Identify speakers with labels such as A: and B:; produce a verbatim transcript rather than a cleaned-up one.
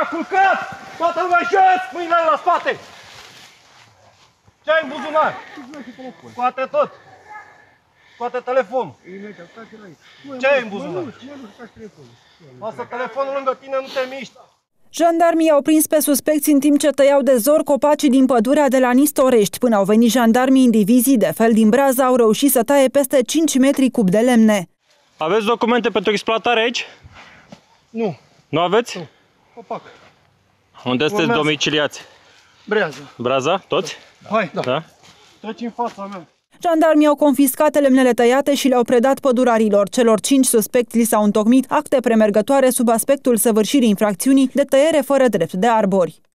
A: culcat! Toată lumea jos! Mâinile la spate! Ce ai în buzunar? Scoate tot! Scoate telefonul! Ce ai în buzunar? Lasă telefonul lângă tine, nu te miști!
B: Jandarmii au prins pe suspecți în timp ce tăiau de zor copacii din pădurea de la Nistorești. Până au venit jandarmii în divizii de fel din Braza, au reușit să taie peste cinci metri cub de lemne.
C: Aveți documente pentru exploatare aici?
A: Nu.
C: Nu aveți?
A: Nu. Copac.
C: Unde sunteți domiciliați?
A: Brează.
C: Braza? Toți?
A: Hai, da.
C: Da?
A: Treci în fața mea.
B: Jandarmii au confiscat lemnele tăiate și le-au predat pădurarilor. Celor cinci suspecți li s-au întocmit acte premergătoare sub aspectul săvârșirii infracțiunii de tăiere fără drept de arbori.